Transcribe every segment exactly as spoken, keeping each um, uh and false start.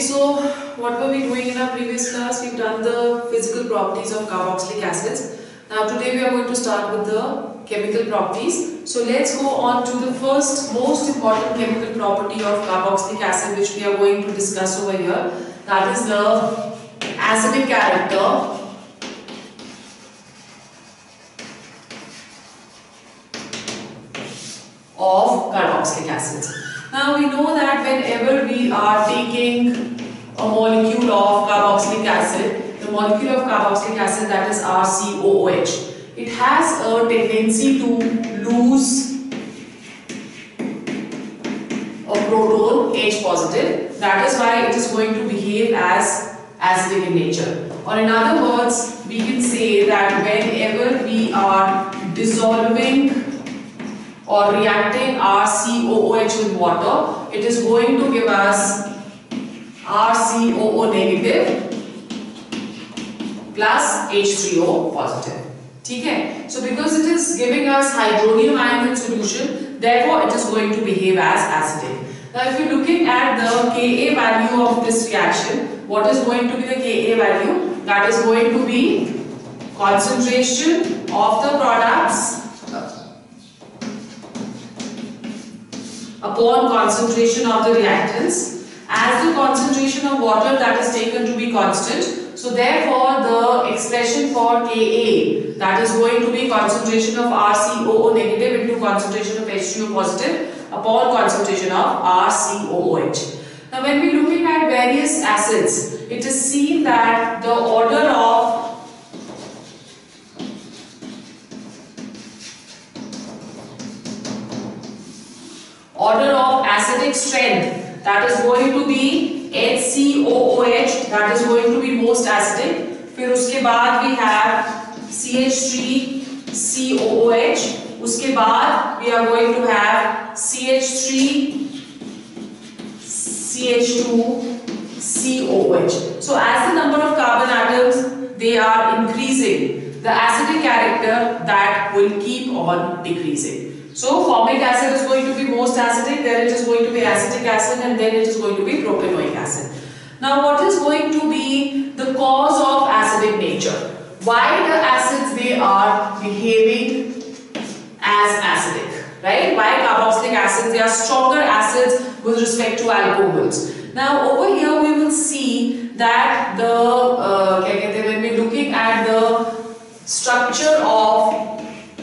so what were we doing in our previous class? We've done the physical properties of carboxylic acids. Now today we are going to start with the chemical properties. So let's go on to the first most important chemical property of carboxylic acid which we are going to discuss over here. That is the acidic character of carboxylic acids. Now we know that whenever we are taking a molecule of carboxylic acid, the molecule of carboxylic acid, that is R C O O H, it has a tendency to lose a proton H positive. That is why it is going to behave as acidic in nature. Or in other words, we can say that whenever we are dissolving or reacting R C O O H with water, it is going to give us R C O O negative plus H three O positive. Okay? So because it is giving us hydronium ion in solution, therefore it is going to behave as acidic. Now if you are looking at the Ka value of this reaction, what is going to be the Ka value? That is going to be concentration of the products upon concentration of the reactants. As the concentration of water that is taken to be constant, so therefore the expression for Ka, that is going to be concentration of R C O O negative into concentration of H three O positive upon concentration of R C O O H. Now when we are looking at various acids, it is seen that the order of order of acidic strength, that is going to be H C O O H, that is going to be most acidic. फिर उसके बाद we have C H three C O O H, उसके बाद we are going to have C H three C H two C O O H. So as the number of carbon atoms they are increasing, the acidic character that will keep on decreasing. So formic acid is going to be most acidic, then it is going to be acetic acid, and then it is going to be propanoic acid. Now what is going to be the cause of acidic nature? Why the acids they are behaving as acidic, right? Why carboxylic acids, they are stronger acids with respect to alcohols. Now over here we will see that the uh, when we are looking at the structure of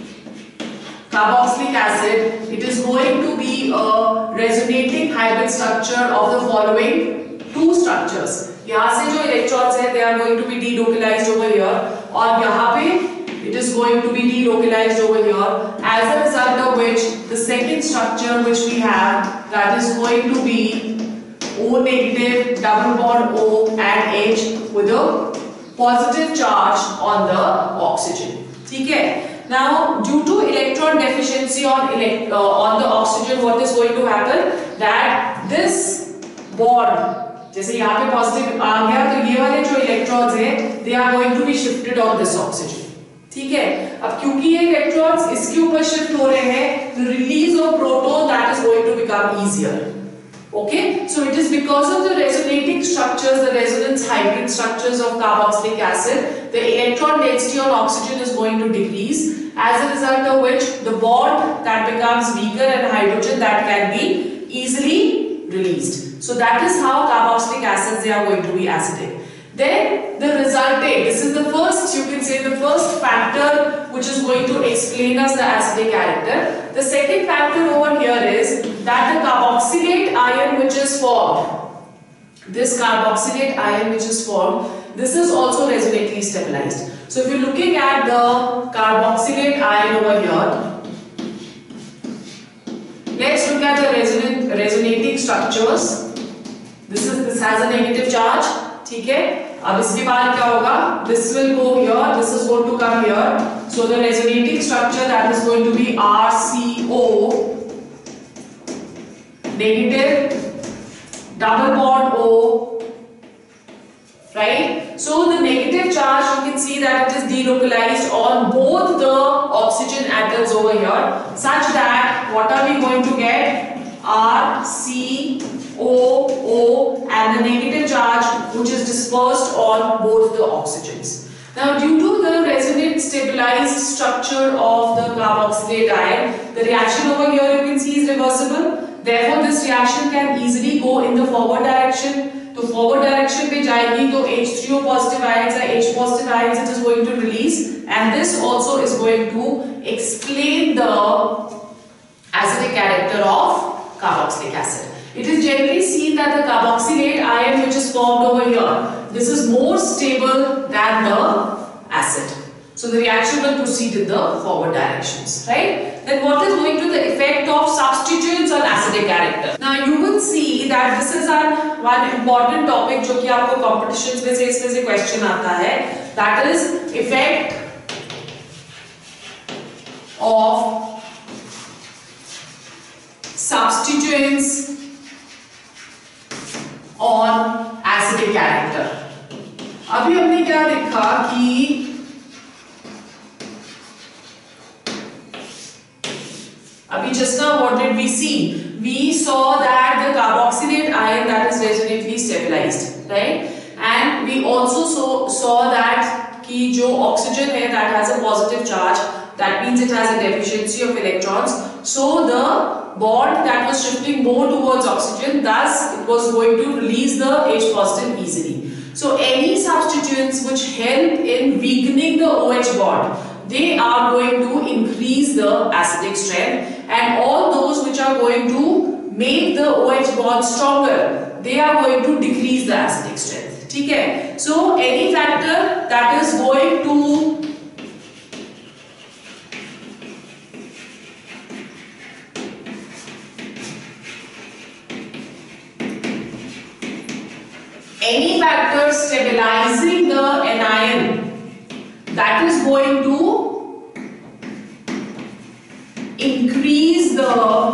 carboxylic acid, it is going to be a resonating hybrid structure of the following two structures. यहाँ से जो electrons हैं, they are going to be delocalized over here, और यहाँ पे it is going to be delocalized over here. As a result of which, the second structure which we have, that is going to be O negative double bond O and H with a positive charge on the oxygen. ठीक है? Now, due to electron deficiency on elect uh, on the oxygen, what is going to happen? That this bond, जैसे यहाँ पे positive आ गया, तो ये वाले जो electrons हैं, they are going to be shifted on this oxygen. ठीक है? अब क्योंकि ये electrons इसके ऊपर shift हो रहे हैं, the release of proton that is going to become easier. Okay, so it is because of the resonating structures, the resonance hybrid structures of carboxylic acid, the electron density on oxygen is going to decrease, as a result of which the bond that becomes weaker and hydrogen that can be easily released. So that is how carboxylic acids they are going to be acidic. Then the resultant, this is the first, you can say the first factor which is going to explain us the acidic character. The second factor over here is that the carboxylate ion which is formed, this carboxylate ion which is formed, this is also resonantly stabilized. So if you're looking at the carboxylate ion over here, let's look at the resonant, resonating structures. This is this has a negative charge. ठीक है, अब इसके बाद क्या होगा? This will go here, this is going to come here. So the resonating structure that is going to be R C O negative double bond O, right? So the negative charge, you can see that it is delocalized on both the oxygen atoms over here, such that what are we going to get? R C O O and the negative charge which is dispersed on both the oxygens. Now due to the resonant stabilized structure of the carboxylate ion, the reaction over here you can see is reversible. Therefore this reaction can easily go in the forward direction. तो forward direction पे जाएगी तो H three O positive ions or H positive ions it is going to release, and this also is going to explain the acidic character of carboxylic acid. It is generally seen that the carboxylate ion which is formed over here, this is more stable than the acid. So the reaction will proceed in the forward directions, right? Then what is going to the effect of substituents on acidic character? Now you will see that this is an one important topic जो कि आपको competitions में से इसमें से question आता है. That is effect of substituents on acidic character. अभी हमने क्या देखा कि Abhi just now what did we see? We saw that the carboxylate ion that is resonantly stabilized, right? And we also saw, saw that ki jo oxygen hai that has a positive charge, that means it has a deficiency of electrons. So the bond that was shifting more towards oxygen, thus it was going to release the H positive easily. So any substituents which help in weakening the OH bond, they are going to increase the acidic strength, and all those which are going to make the OH bond stronger, they are going to decrease the acidic strength. ठीक है? So any factor that is going to any factor stabilizing the anion, that is going to increase the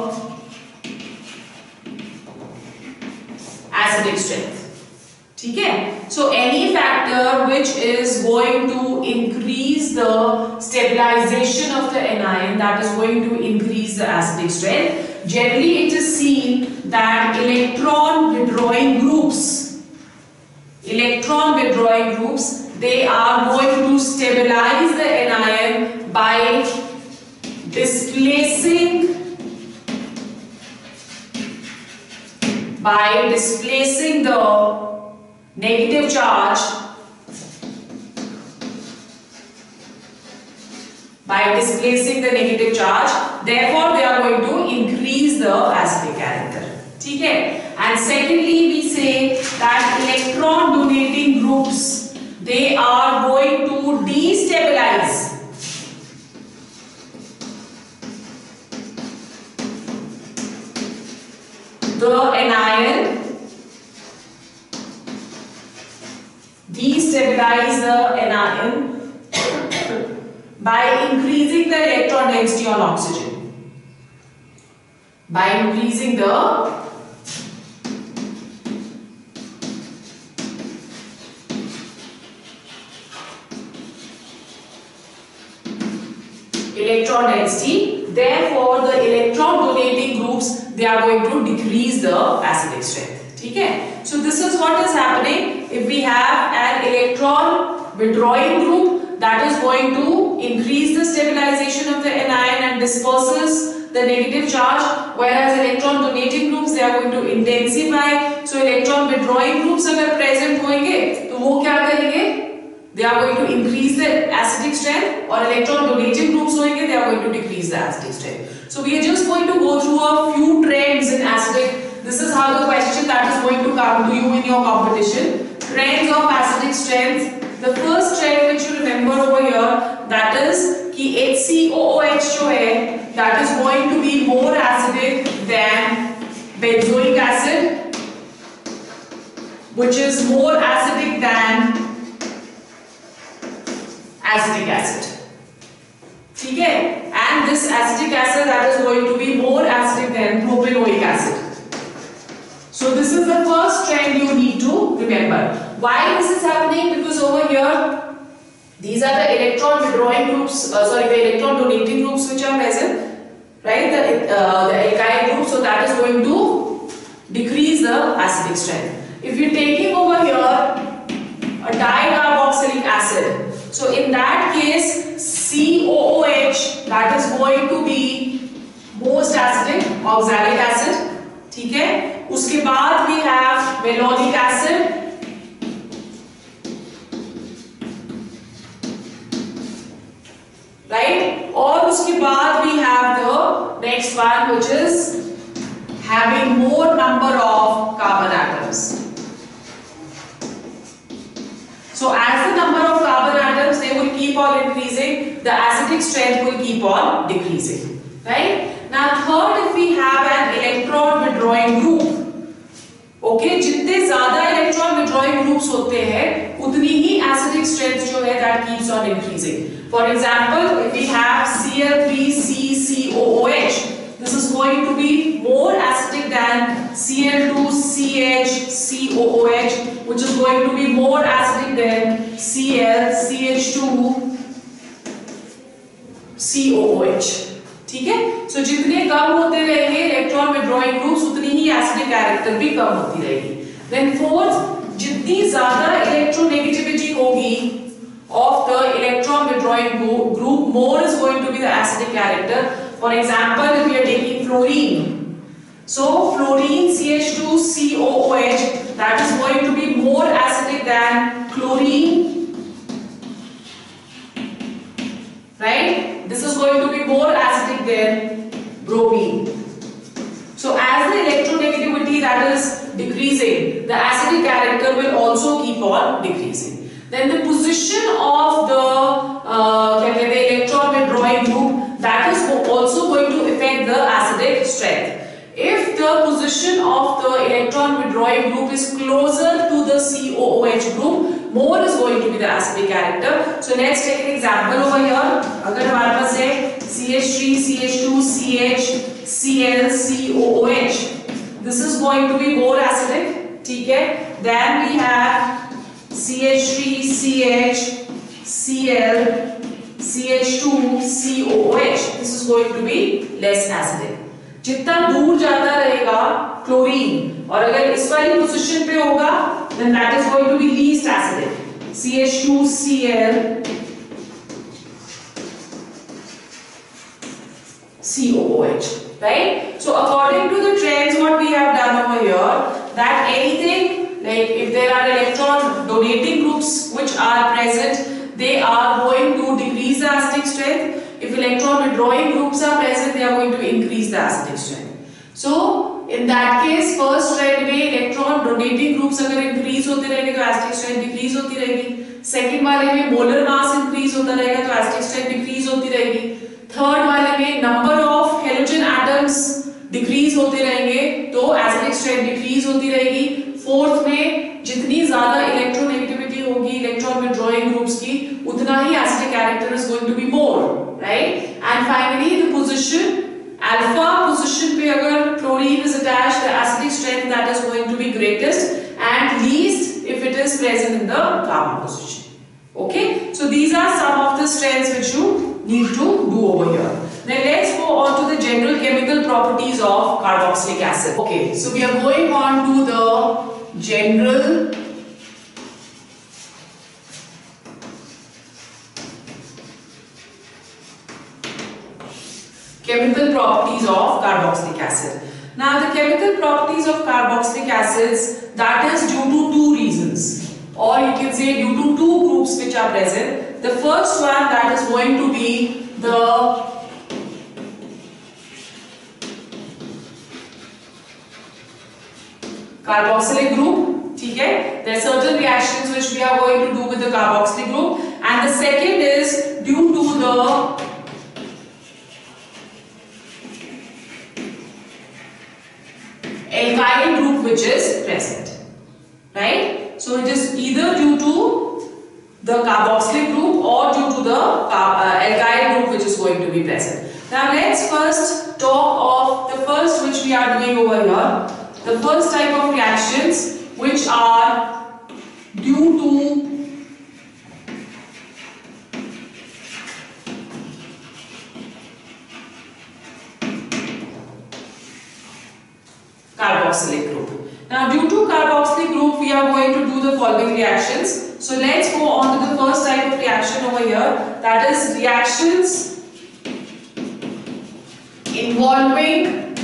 acidic strength. ठीक है? So any factor which is going to increase the stabilization of the anion, that is going to increase the acidic strength. Generally it is seen that electron withdrawing groups, electron withdrawing groups, they are going to stabilize the anion by displacing by displacing the negative charge by displacing the negative charge. Therefore they are going to increase the acidic character. ठीक है? And secondly we say that electron donating groups, they are going to destabilize the anion, destabilize the anion by increasing the electron density on oxygen, by increasing the electron density. Therefore the electron donating groups, they are going to decrease the acidic strength. ठीक है? So this is what is happening if we have an electron withdrawing group that is going to increase the stabilization of the anion and disperses the negative charge, whereas electron donating groups, they are going to intensify. So electron withdrawing groups अगर present होंगे तो वो क्या करेंगे? They are going to increase the acidic strength, or electron donating groups होंगे, they are going to decrease the acidic strength. So we are just going to go through a few trends in acidic. This is how the question that is going to come to you in your competition. Trends of acidic strength. The first trend which you remember over here, that is कि H C O O H जो है, that is going to be more acidic than benzoic acid, which is more acidic than acetic acid. ठीक है? And this acetic acid that is going to be more acidic than propanoic acid. So this is the first trend you need to remember. Why this is happening? Because over here, these are the electron withdrawing groups, uh, sorry, the electron donating groups which are present, right? The, uh, the alkyl groups So that is going to decrease the acidic strength. If you're taking over here a dicarboxylic acid, so in that case C O O H, that is going to be most acidic, oxalic acid. ठीक है, उसके बाद we have malonic acid, right? और उसके बाद we have the next one which is having more number of carbon atoms. So as the number of carbon atoms they will keep on increasing, the acidic strength will keep on decreasing, right? Now third, if we have an electron withdrawing group, okay, जितने ज़्यादा electron withdrawing groups होते हैं उतनी ही acidic strength जो है that keeps on increasing. For example, if we have C L three C C O O H, this is going to be more acidic than C L two C H C O O H, which is going to be more acidic than C L C H two C O O H. ठीक है, सो so, जितने कम होते रहेंगे electron withdrawing groups उतनी ही acidic character भी कम होती रहेगी. Then fourth, जितनी ज्यादा इलेक्ट्रोनेगेटिविटी होगी of the electron withdrawing group, more is going to be the acidic character. For example, if we are taking fluorine, so fluorine C H two C O O H, that is going to be more acidic than chlorine, right? This is going to be more acidic than bromine. So as the electronegativity that is decreasing, the acidic character will also keep on decreasing. Then the position of the uh, electron withdrawing group, that is also going to affect the acidic strength. If the position of the electron withdrawing group is closer to the C O O H group, more is going to be the acidic character. So let's take an example over here. अगर हमारे पास है C H three C H two C H C L C O O H, this is going to be more acidic. ठीक है? Then we have C H three C H C L C H two C O O H. This is going to be less acidic. जितना दूर जाता रहेगा chlorine और अगर इस वाली पोजीशन पे होगा, then that is going to be least acidic. C H two C L C O O H, right? So according to the trends, what we have done over here, that anything like if there are electron donating groups which are present, they are going to decrease the acidic strength. If electron withdrawing groups are present, they are going to increase the acidic strength. So in that case, first trend में electron donating groups अगर increase होते रहेंगे तो acidic strength decrease होती रहेगी. Second वाले में molar mass increase होता रहेगा तो acidic strength decrease होती रहेगी. Third वाले में number of halogen atoms decrease होते रहेंगे तो acidic strength decrease होती रहेगी. Fourth में जितनी ज़्यादा electronegativity होगी electron withdrawing groups की, उतना ही acidic character is going to be more, right? And finally the position, alpha position पे अगर chlorine is attached, the acidic strength that is going to be greatest and least if it is present in the gamma position. Okay, so these are some of the strengths which you need to do over here. Then let's go on to the general chemical properties of carboxylic acid. Okay, so we are going on to the general chemical properties of carboxylic acid. Now the chemical properties of carboxylic acids, that is due to two reasons, or you can say due to two groups which are present. The first one that is going to be the carboxylic group, ठीक है? There are certain reactions which we are going to do with the carboxylic group, and the second is due to the alkyl group which is present, right? So it is either due to the carboxylic group or due to the uh, alkyl group which is going to be present. Now let's first talk of the first which we are doing over here. The first type of reactions which are due to carboxylic group. Now due to carboxylic group we are going to do the following reactions. So let's go on to the first type of reaction over here, that is reactions involving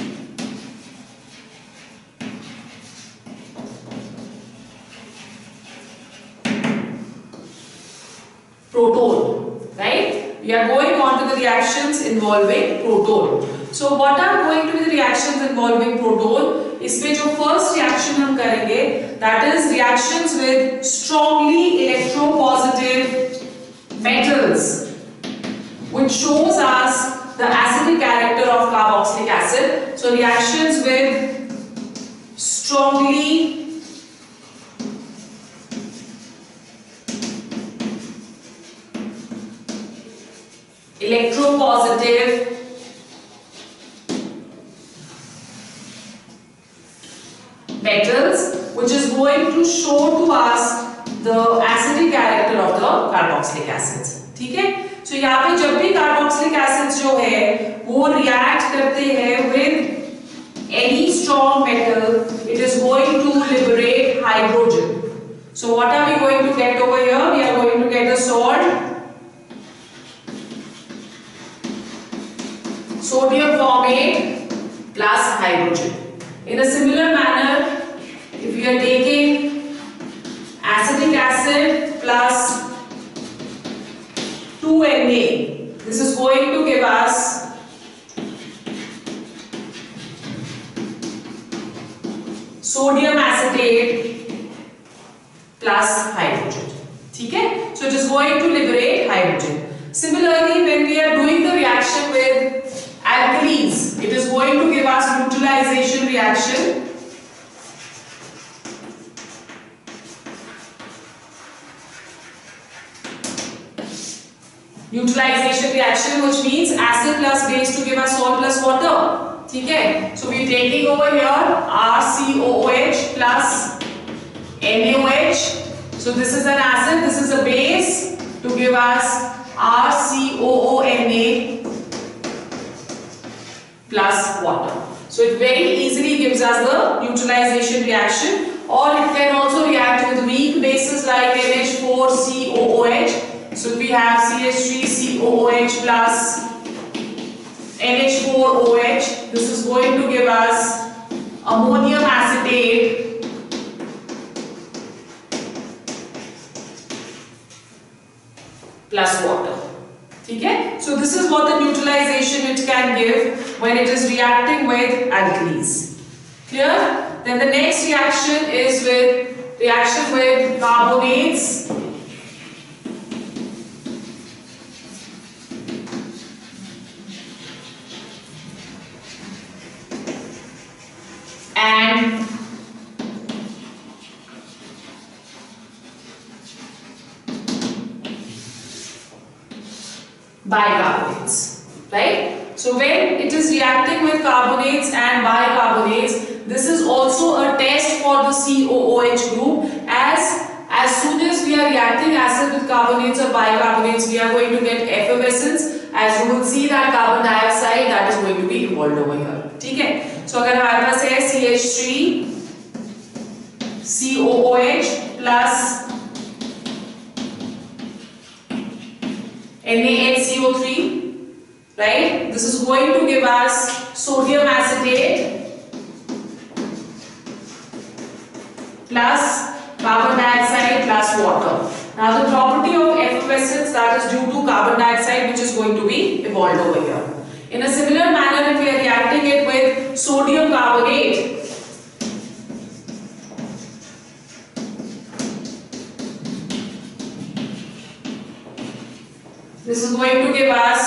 proton, right? We are going on to the reactions involving proton. So what are going to be the reactions involving proton? इसमें जो first reaction हम करेंगे, that is reactions with strongly electropositive metals, which shows us the acidic character of carboxylic acid. So reactions with strongly electropositive metals, which is going to show to us the acidic character of the carboxylic acids. ठीक है? So यहाँ पे जब भी carboxylic acids जो है वो react करते हैं with any strong metal, it is going to liberate hydrogen. So what are we going to get over here? We are going to get a salt, sodium formate plus hydrogen. In a similar manner, if we are taking acetic acid plus two N A, this is going to give us sodium acetate plus hydrogen. ठीक है? So it is going to liberate hydrogen. Similarly, when we are doing the reaction with alkalis, it is going to give us neutralization reaction. Neutralization reaction, which means acid plus base to give us salt plus water. ठीक है? So we are taking over here R C O O H plus N A O H. So this is an acid, this is a base to give us R C O O N A plus water. So it very easily gives us the neutralization reaction, or it can also react with weak bases like N H four C O O H. So we have C H three C O O H plus N H four O H. This is going to give us ammonium acetate plus water. ठीक है? So this is what the neutralization it can give when it is reacting with alkalis. Clear? Then the next reaction is with reaction with carbonates and bicarbonates, right? So when it is reacting with carbonates and bicarbonates, this is also a test for the C O O H group, as as soon as we are reacting acid with carbonates or bicarbonates, we are going to get effervescence, as you will see that carbon dioxide that is going to be involved over here. ठीक है? So अगर हमारे पास है C H three C O O H plus N A H C O three, right? This is going to give us sodium acetate plus carbon dioxide plus water. Now the property of effervescence, that is due to carbon dioxide, which is going to be evolved over here. In a similar manner, if we are reacting it with sodium carbonate, this is going to give us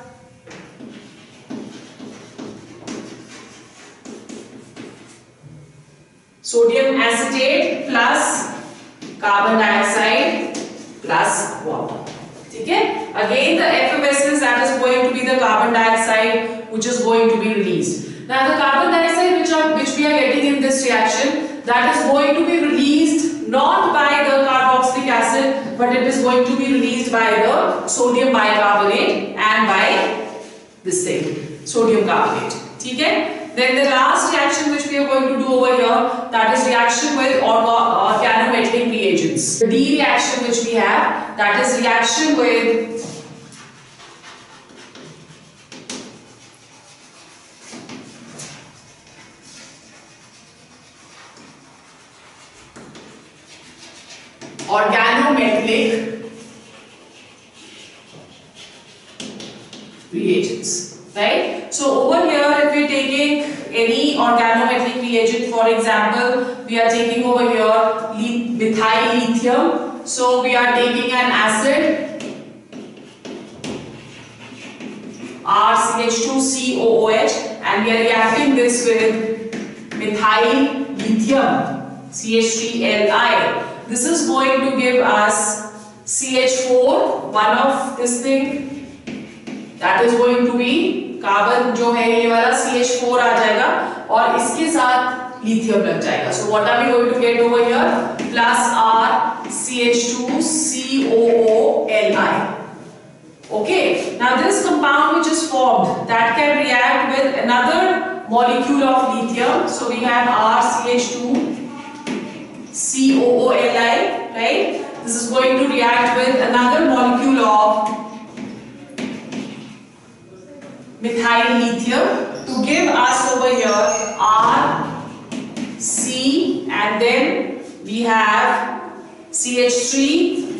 sodium acetate plus carbon dioxide plus water. ठीक है? Again the effervescence, that is going to be the carbon dioxide which is going to be released. Now the carbon dioxide which are which we are getting in this reaction, that is going to be released not by the carboxylic acid, but it is going to be released by the sodium bicarbonate and by this thing, sodium carbonate. ठीक है? Then the last reaction which we are going to do over here, that is reaction with organometallic reagents. The D reaction which we have, that is reaction with organometallic reagents, right? So over here, if we are taking any organometallic reagent, for example, we are taking over here methyl lithium. So we are taking an acid R C H two C O O H and we are reacting this with methyl lithium C H three L I. This is going to give us C H four, one of this thing, that is going to be carbon जो है ये वाला C H four आ जाएगा और इसके साथ lithium लग जाएगा. So what are we going to get over here? Plus R C H two C O O L I. Okay. Now this compound which is formed, that can react with another molecule of lithium. So we have R C H two C O O L I, right? This is going to react with another molecule of methyl lithium to give us over here R, C, and then we have C H three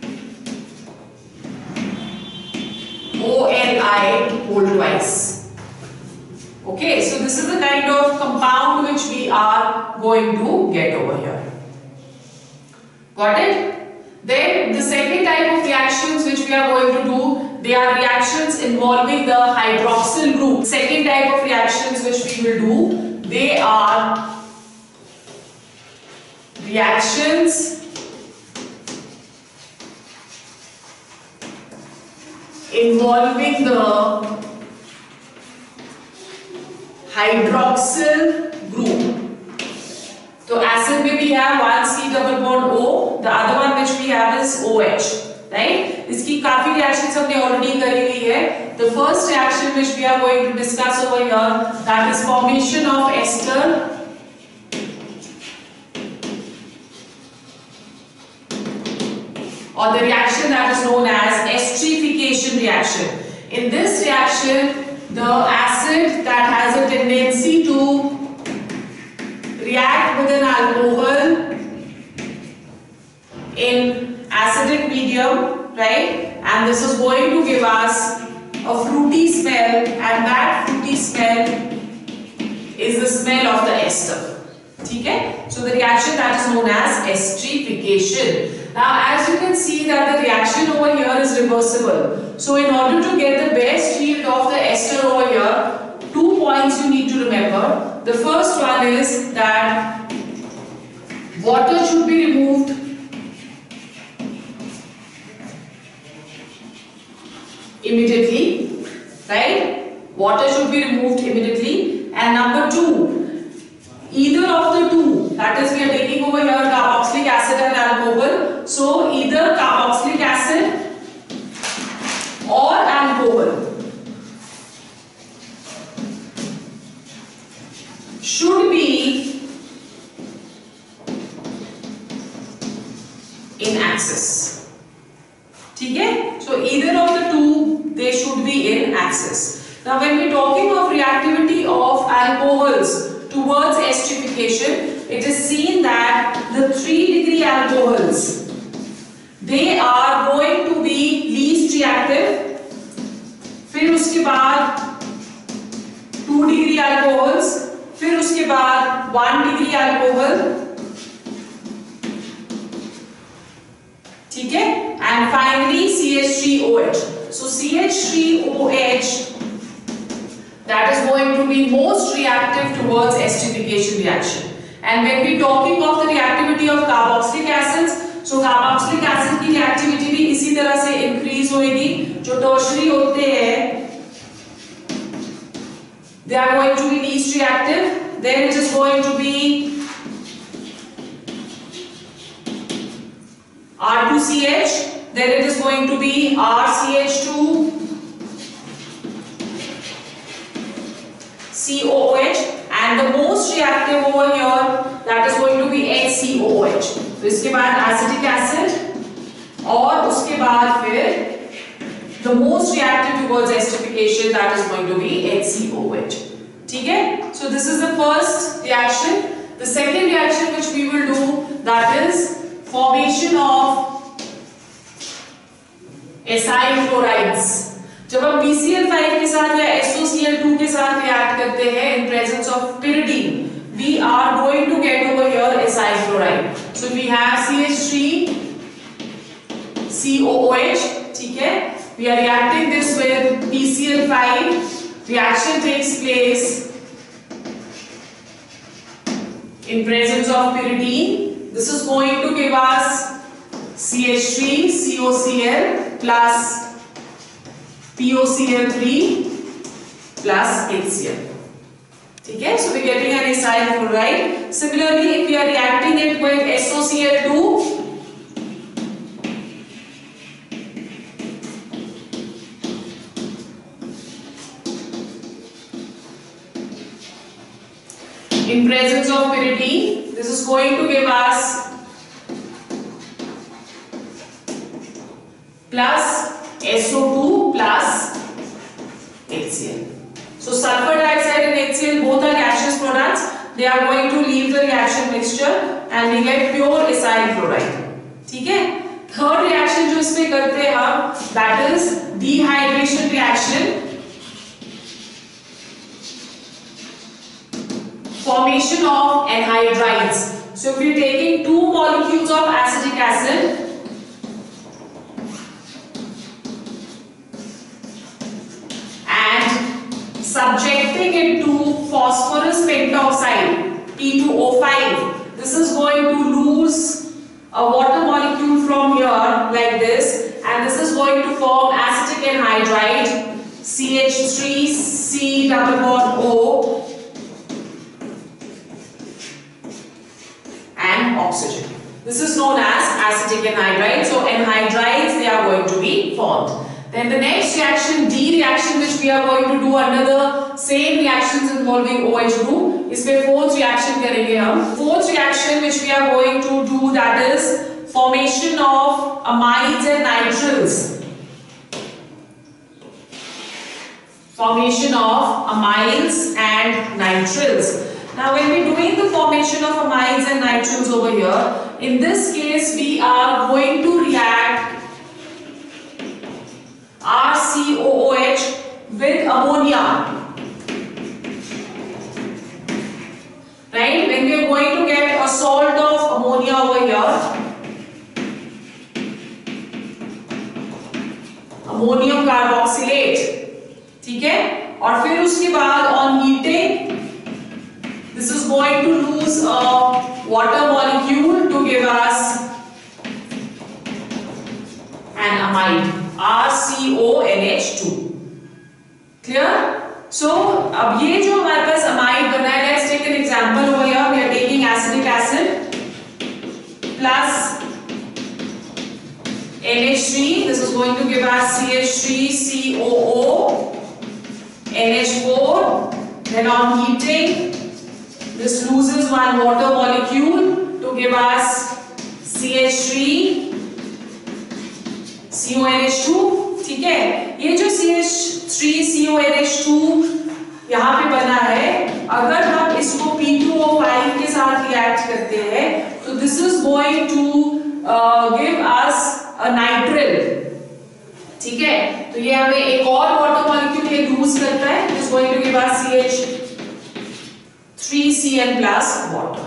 O L I whole twice. Okay, so this is the kind of compound which we are going to get over here. Got it? Then the second type of reactions which we are going to do, they are reactions involving the hydroxyl group. Second type of reactions which we will do, they are reactions involving the hydroxyl group. So acid में we have one C double bond O, the other one which we have is OH, right? इसकी काफी reactions हमने already करी हुई है. The first reaction which we are going to discuss over here, that is formation of ester or the reaction that is known as esterification reaction. In this reaction, the acid that has a tendency to react with an alcohol in acidic medium, right? And this is going to give us a fruity smell, and that fruity smell is the smell of the ester. Okay? So the reaction that is known as esterification. Now as you can see that the reaction over here is reversible. So in order to get the best yield of the ester over here, two points you need to remember. The first one is that water should be removed immediately, right? Water should be removed immediately. And number two, either of the two, that is we are taking over here carboxylic acid and alcohol. So either carboxylic acid or alcohol should be in axis. Okay? So either of the two, they should be in axis. Now when we are talking of reactivity of alcohols towards esterification, it is seen that the three degree alcohols, they are going to be least reactive. फिर उसके बाद two degree alcohols, फिर उसके बाद one degree alcohol, ठीक है? And finally C H three O H. So C H three O H, that is going to be most reactive towards esterification reaction. And when we talking of the reactivity of carboxylic acids, so carboxylic acid की reactivity भी इसी तरह से increase होगी. जो tertiary होते हैं, they are going to be least reactive. Then it is going to be R two C H, then it is going to be R C H two C O O H, and the most reactive over here, that is going to be H C O O H. तो इसके बाद acetic acid और उसके बाद फिर the most reactive towards esterification, that is going to be H C O O H. ठीक है? So this is the first reaction. The second reaction which we will do, that is formation of acyl chlorides. जब हम B C L five के साथ या S O C L two के साथ react करते हैं in presence of pyridine, we are going to get over here acyl chloride. So we have C H three C O O H. ठीक है? We are reacting this with P C L five. Reaction takes place in presence of pyridine. This is going to give us C H three C O C L plus P O C L three plus H C L. ठीक है? So we are getting an acyl chloride. Similarly, if we are reacting it with S O C L two, in presence of pyridine, this is going to give us plus S O two plus H C L. So sulfur dioxide and H C L both are gaseous products. They are going to leave the reaction mixture and we get pure acyl chloride. ठीक है? Third reaction जो इसमें करते हैं हम, that is dehydration reaction. Formation of anhydrides. So if we are taking two molecules of acetic acid subjecting it to phosphorus pentoxide P two O five, this is going to lose a water molecule from here like this, and this is going to form acetic anhydride C H three C double bond O and oxygen. This is known as acetic anhydride. So anhydrides, they are going to be formed. Then the next reaction, D reaction, which we are going to do under the same reactions involving O H group. इसमें fourth reaction करेंगे हम. Fourth reaction which we are going to do, that is formation of amides and nitriles. Formation of amides and nitriles. Now when we are doing the formation of amides and nitriles over here, in this case we are going to react R C O O H with ammonia. Right? When we are going to get a salt of ammonia over here, ammonium carboxylate. ठीक है? और फिर उसके बाद on heating, this is going to lose a water molecule to give us an amide. R C O N H two. Clear? So अब ये जो हमारे पास amide बना है, let's take an example over here. We are taking acetic acid plus N H three. This is going to give us C H three C O O N H four. Then on heating, this loses one water molecule to give us C H three C O N H two. ठीक है? ये जो C H three C O N H two यहाँ पे बना है, अगर हम इसको P two O five के साथ रिएक्ट करते हैं, तो this is going to uh, give us a nitrile. ठीक है? तो ये हमें एक और वाटर मॉलिक्यूल ये लूज करता है, it is going to give us C H three C L plus water.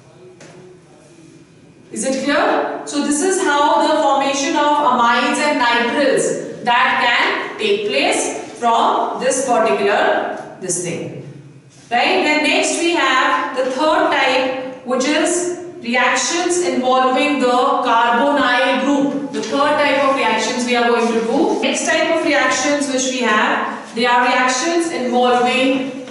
Is it clear? So this is how the formation of amides and nitriles that can take place from this particular this thing. Right? Then next we have the third type, which is reactions involving the carbonyl group. The third type of reactions we are going to do. Next type of reactions which we have, they are reactions involving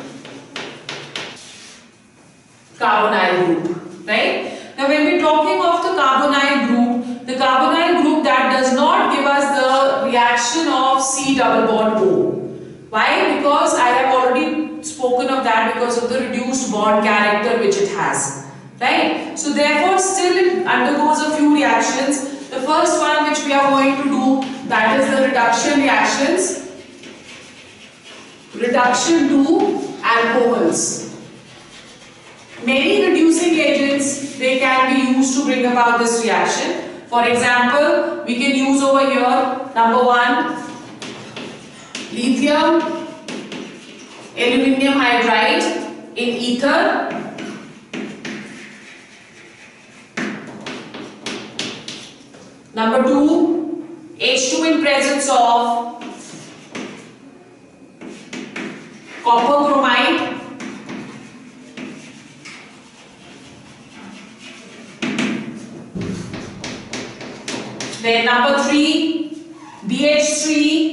carbonyl group. Right? Now when we are talking of the carbonyl group, the carbonyl group that does not give us the reaction of C double bond O. Why? Because I have already spoken of that because of the reduced bond character which it has, right? So therefore still it undergoes a few reactions. The first one which we are going to do, that is the reduction reactions. Reduction to alcohols. Many reducing agents, they can be used to bring about this reaction. For example, we can use over here, number one, lithium, aluminium hydride in ether. Number two, H two in presence of copper bromide. Then number three, B H three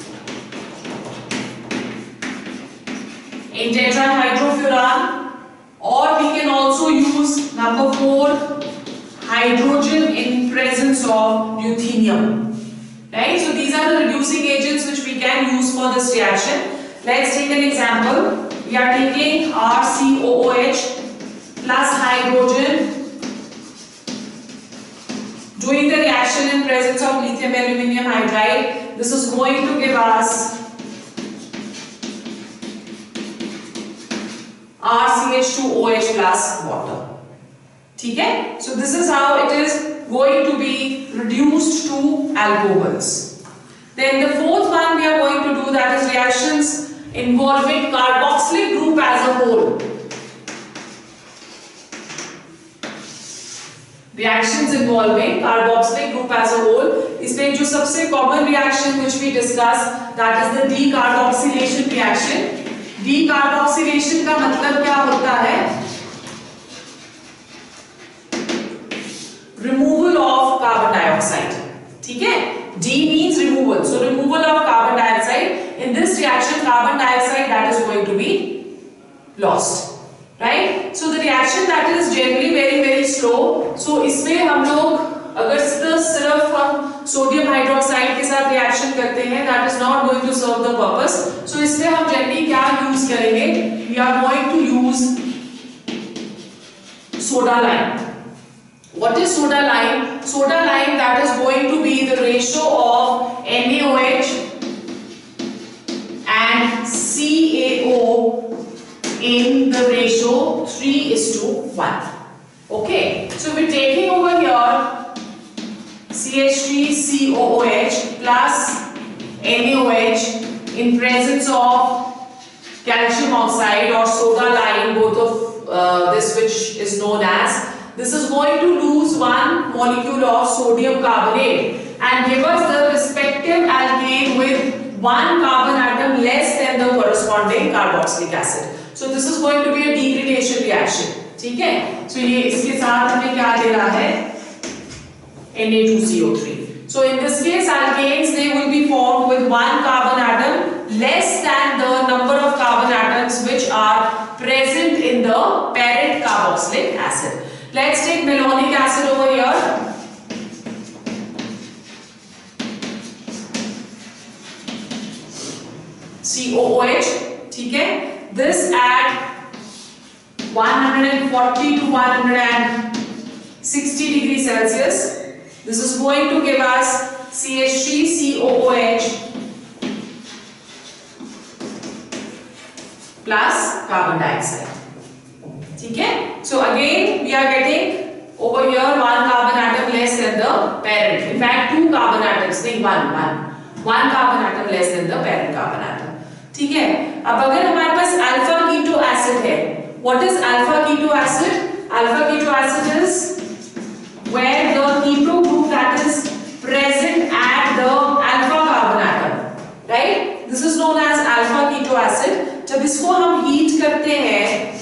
in tetrahydrofuran, or we can also use number four, hydrogen in presence of ruthenium. Right? So these are the reducing agents which we can use for this reaction. Let's take an example. We are taking R C O O H plus hydrogen, doing the reaction in presence of lithium aluminium hydride. This is going to give us R C H two O H plus water. Okay? So this is how it is going to be reduced to alcohols. Then the fourth one we are going to do, that is reactions involving carboxylic group as a whole. Reactions involving carboxylic group as a whole. इसमें जो सबसे common reaction which we discussed, that is the decarboxylation reaction. Decarboxylation का मतलब क्या होता है? Removal of carbon dioxide. ठीक है? D means removal. So removal of carbon dioxide. In this reaction, carbon dioxide that is going to be lost. Right? So the reaction that is generally very very slow. So इसमें हम लोग अगर सिर्फ हम sodium hydroxide के साथ reaction करते हैं, that is not going to serve the purpose. So इसमें हम generally क्या use करेंगे? We are going to use soda lime. What is soda lime? Soda lime, that is going to be the ratio of NaOH and C A O in the ratio three is to one. Okay, so we're taking over here C H three C O O H plus NaOH in presence of calcium oxide or soda lime, both of uh, this which is known as. This is going to lose one molecule of sodium carbonate and give us the respective alkane with one carbon atom less than the corresponding carboxylic acid. So this is going to be a degradation reaction. ठीक है? So ये इसके साथ हमें क्या दे रहा है? N A two C O three. So in this case, alkanes they will be formed with one carbon atom less than the number of carbon atoms which are present in the parent carboxylic acid. Let's take malonic acid over here. C O O H, ठीक है? This at one forty to one sixty degrees Celsius. This is going to give us C H three C O O H plus carbon dioxide. ठीक है? So again we are getting over here one carbon atom less than the parent. In fact, two carbon atoms, नहीं one one one carbon atom less than the parent carbon atom. ठीक है? अब अगर हमारे पास alpha keto acid है, what is alpha keto acid? Alpha keto acid is where the keto group that is present at the alpha carbon atom, right? This is known as alpha keto acid. जब इसको हम heat करते हैं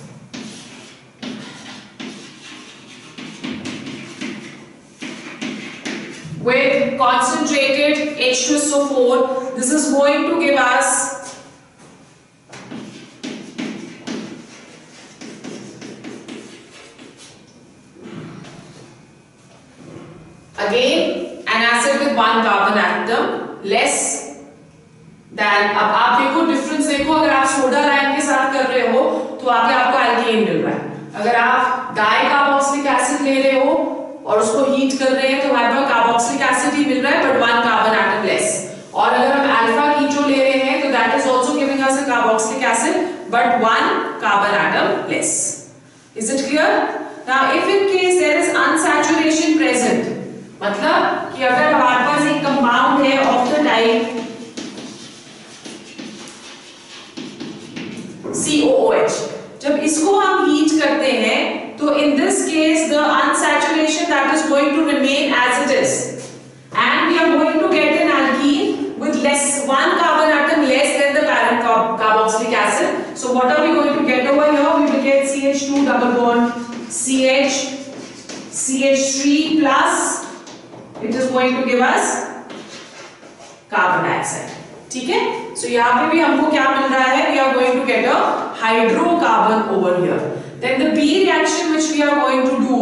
with concentrated H two S O four, this is going to give us again an acid with one carbon atom less than अब आप देखो difference देखो, अगर आप सोडा लाइम के साथ कर रहे हो तो आगे आपको एल्केन मिल रहा है, अगर आप डाई कार्बोक्सिलिक एसिड ले रहे हो और उसको हीट कर रहे हैं तो हमारे पास कार्बोक्सिलिक एसिड ही मिल रहा है but one carbon atom less, और अगर हम अल्फा कीटो ले रहे हैं तो that is also giving us a carboxylic acid but one carbon atom less. Is it clear? Now if in case there is unsaturation present, मतलब कि अगर हमारे पास एक कंपाउंड है of the type C O O H, जब इसको हम हीट करते हैं तो in this case the unsaturation that is going to remain as it is and we are going to get an alkene with less one carbon atom less than the parent carb carboxylic acid. So what are we going to get over here? We will get C H two double bond C H C H three plus it is going to give us carbon dioxide. ठीक है, सो so, यहाँ पे भी हमको क्या मिल रहा है? We are going to get a hydrocarbon over here. Then the B reaction which we are going to do,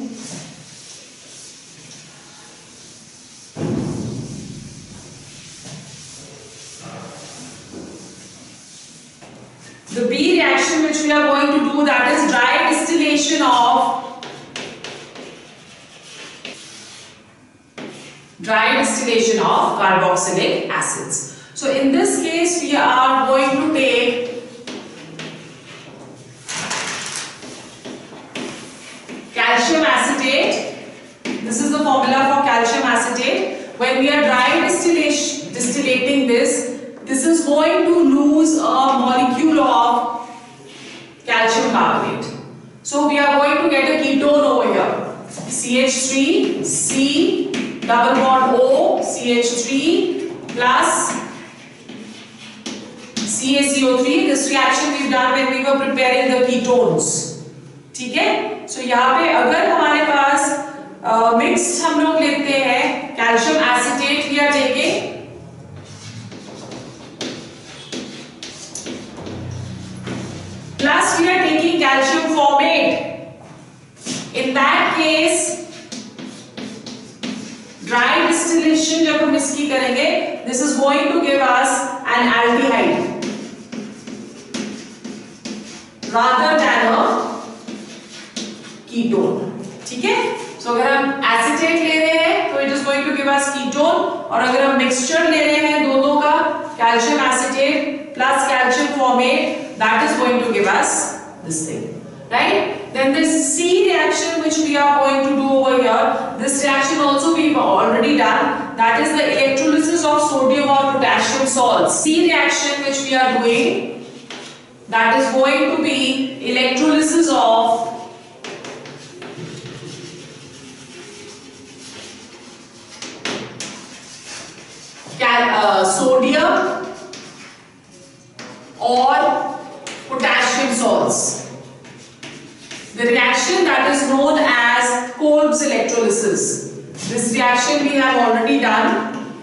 the B reaction which we are going to do, that is dry distillation of dry distillation of carboxylic acids. So in this case we are going to take calcium acetate. This is the formula for calcium acetate. When we are dry distillation distillating this, this is going to lose a molecule of calcium carbonate. So we are going to get a ketone over here. C H three C double bond O C H three plus C A C O three. This reaction we've done when we were preparing the ketones. ठीक है, सो so, यहाँ पे अगर हमारे पास mixed uh, हम लोग लेते हैं calcium acetate, we are taking plus we are taking calcium formate. In that case dry distillation जब हम इसकी करेंगे, this is going to give us an aldehyde rather than a ketone. ठीक है, सो so, अगर हम एसिटेट ले रहे हैं तो it is going to give us ketone, और अगर हम मिक्सचर ले रहे हैं दोनों का calcium acetate plus calcium formate, that is going to give us this thing, right? Then this C reaction which we are going to do over here, this reaction also we've already done, that is the electrolysis of sodium or potassium salts. C reaction which we are doing, that is going to be electrolysis of uh, sodium or potassium salts. The reaction that is known as Kolb's electrolysis. This reaction we have already done.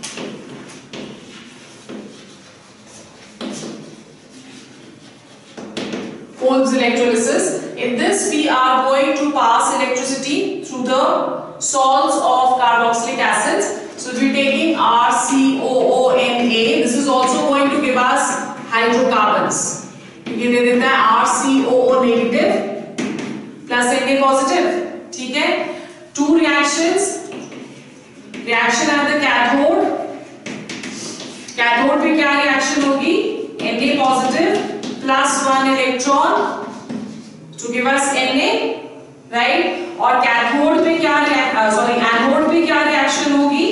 Kolb's electrolysis. In this we are going to pass electricity through the salts of carboxylic acids. So we are taking R C O O N A. This is also going to give us hydrocarbons. ये दे देता है R C O O negative plus Na positive. ठीक है? Two reactions. Reaction at the cathode. Cathode पे क्या reaction होगी? Na positive plus one electron to give us Na, right? और cathode पे क्या सॉरी एनोड पे क्या रिएक्शन होगी?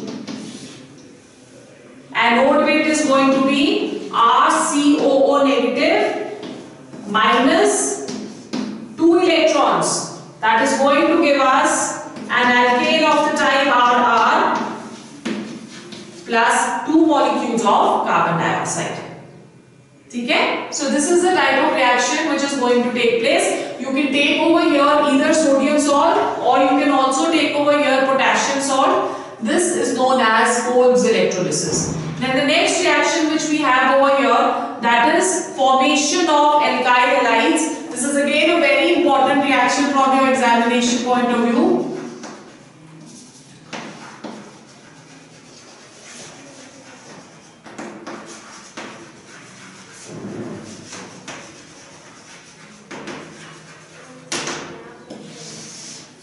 एनोड पे it is going to be R C O O negative minus two electrons, that is going to give us an alkane of the type R R plus two molecules of carbon dioxide. ठीक है, so this is the type of reaction which is going to take place. You can take over here either sodium salt or you can also take over here potassium salt. This is known as Kolb's electrolysis. Then the next reaction which we have over here, that is formation of alkyl halides. This is again a very important reaction from your examination point of view.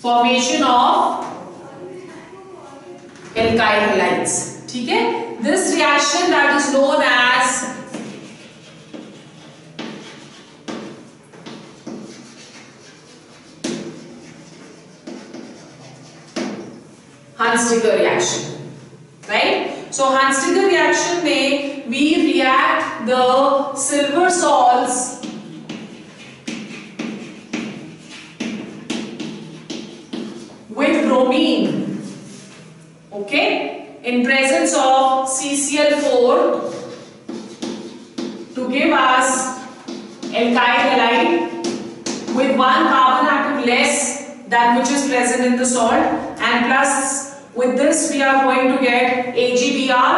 formation of alkyl halides. ठीक है, this reaction that is known as Huntsdiker reaction, right? So Huntsdiker reaction में we react the silver salts with bromine, okay, in presence of C C L four to give us alkyl halide with one carbon atom less than which is present in the salt, and plus with this we are going to get A G B R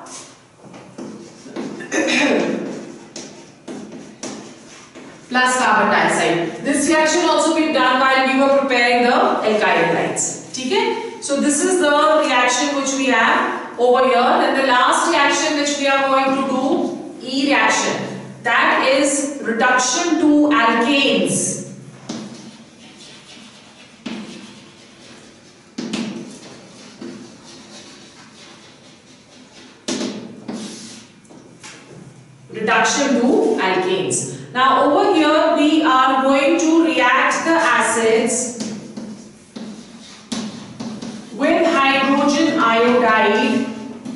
plus carbon dioxide. This reaction also been done while we were preparing the alkyl halides. Okay? So this is the reaction which we have over here. Then the last reaction which we are going to do, E reaction, that is reduction to alkanes. Reduction to alkanes. Now over here we are going to react the acids with hydrogen iodide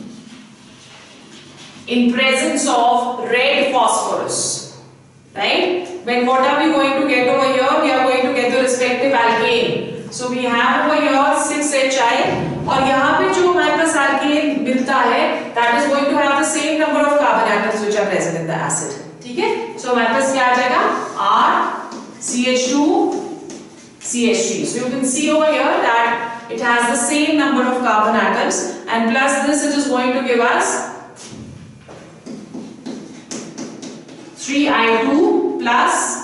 in presence of red phosphorus, right? When what are we going to get over here? We are going to get the respective alkane. So we have over here six H I, और यहाँ पे जो हमारे पास alkane मिलता है, that is going to have the same number of carbon atoms which are present in the acid. ठीक है? So हमारे पास क्या आ जाएगा? R C H two C H three. So you can see over here that it has the same number of carbon atoms, and plus this it is going to give us three I two plus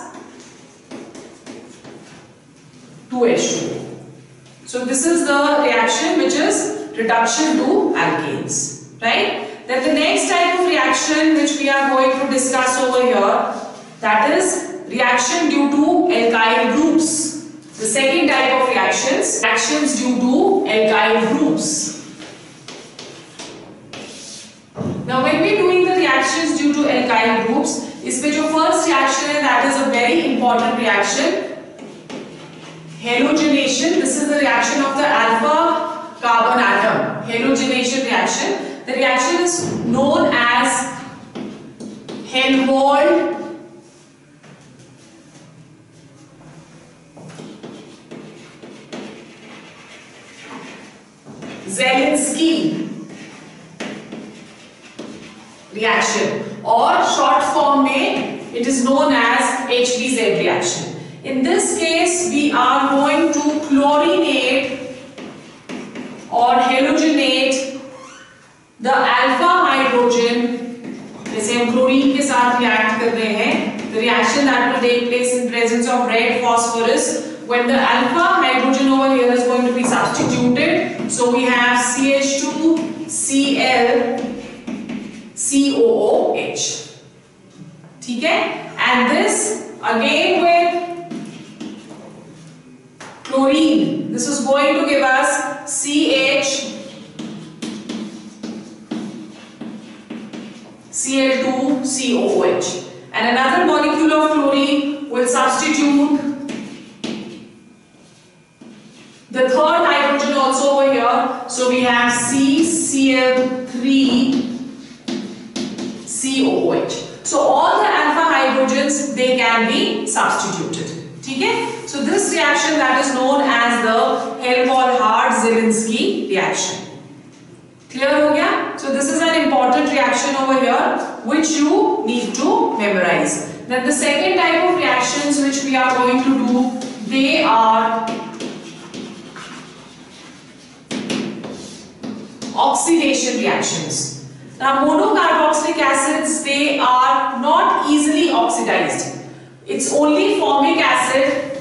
two H two. So this is the reaction which is reduction to alkanes, right? Then the next type of reaction which we are going to discuss over here, that is reaction due to alkyl groups. The second type of reactions, reactions due to alkyl groups. Now when we are doing the reactions due to alkyl groups, इसमें जो first reaction है, that is a very important reaction, halogenation. This is the reaction of the alpha carbon atom, halogenation reaction. The reaction is known as Helmholtz Zelinsky reaction, or short form में it is known as H B Z reaction. In this case we are going to chlorinate or halogenate the alpha hydrogen. जैसे हम chlorine के साथ react कर रहे हैं, the reaction that will take place in presence of red phosphorus, when the alpha hydrogen over here is going to be substituted. So we have C H two C L C O O H. ठीक है? And this again with chlorine, this is going to give us C H C L two C O O H, and another molecule of chlorine will substitute the third hydrogen also over here. So we have C C L three C O O H. So all the alpha hydrogens, they can be substituted. Okay? So this reaction that is known as the Helmholtz-Zelinsky reaction. Clear हो गया? So this is an important reaction over here which you need to memorize. Then the second type of reactions which we are going to do, they are oxidation reactions. Now monocarboxylic acids, they are not easily oxidized. It's only formic acid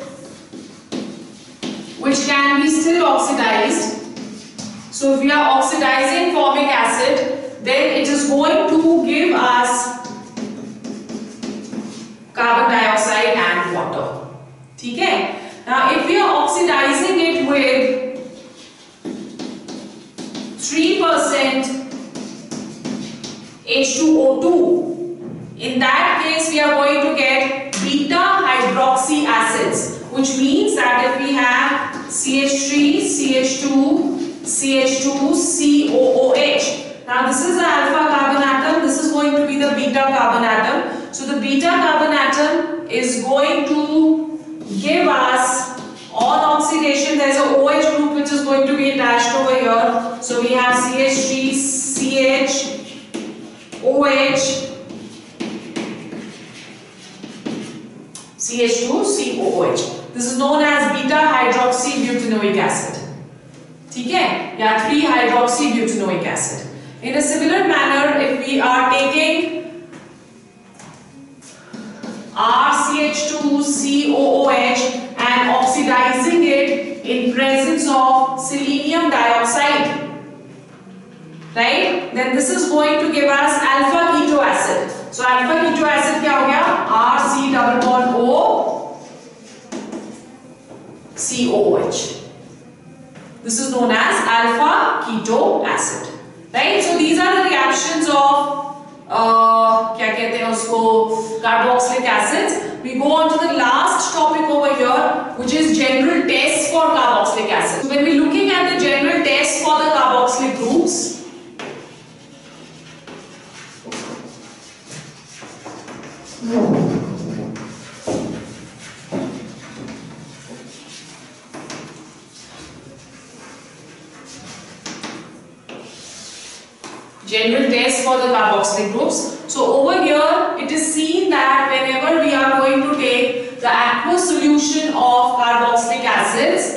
which can be still oxidized. So if we are oxidizing formic acid, then it is going to give us carbon dioxide and water. ठीक है? Now if we are oxidizing it with three percent H two O two. In that case, we are going to get beta hydroxy acids, which means that if we have C H three, C H two, C H two, C O O H. Now this is the alpha carbon atom, this is going to be the beta carbon atom. So the beta carbon atom is going to give us, on oxidation there is a OH group which is going to be attached over here. So we have C H three, C H, OH, C H two, C O O H. This is known as beta hydroxybutanoic acid. Okay? Yeah, three hydroxybutanoic acid. In a similar manner, if we are taking R C H two C O O H and oxidizing it in presence of selenium dioxide, right? Then this is going to give us alpha keto acid. So alpha keto acid क्या हो गया? R C double bond O C O O H. This is known as alpha keto acid. Right? So these are the reactions of uh, क्या कहते हैं उसको carboxylic acids. We go on to the last topic over here, which is general tests for carboxylic acid. So when we're looking at the general tests for the carboxylic groups, general test for the carboxylic groups. So over here it is seen that whenever we are going to take the aqueous solution of carboxylic acids,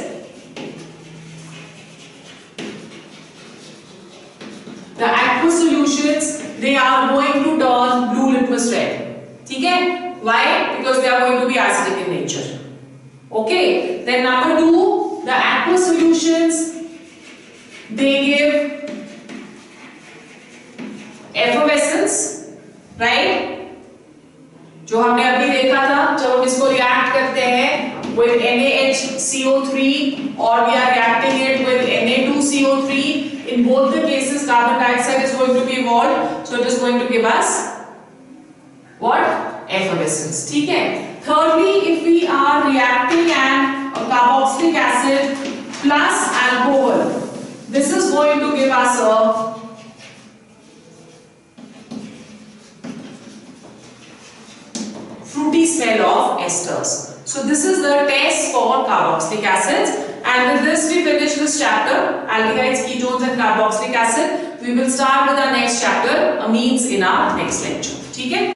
the aqueous solutions, they are going to turn blue litmus red. Okay? Why? Because they are going to be acidic in nature. Okay? Then number two, the aqueous solutions, they give effervescence, right? जो हमने अभी देखा था, जब हम इसको react करते हैं with N A H C O three or we are reacting it with N A two C O three, in both the cases carbon dioxide is going to be evolved, so it is going to give us what? Effervescence. ठीक है? Thirdly, if we are reacting an a carboxylic acid plus alcohol, this is going to give us a fruity smell of esters. So this is the test for carboxylic acids, and with this we finish this chapter, aldehydes, ketones and carboxylic acid. We will start with our next chapter, amines, in our next lecture. ठीक है?